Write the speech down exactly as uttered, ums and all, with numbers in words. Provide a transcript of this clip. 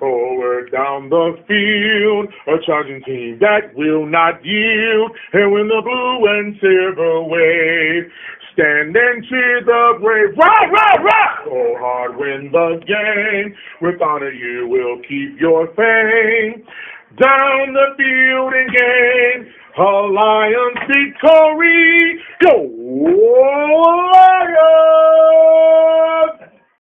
Forward down the field, a charging team that will not yield. And when the blue and silver wave, stand and cheer the brave. Rah, rah, rah! Go hard, win the game. With honor you will keep your fame. Down the field and gain a Lions victory. Go!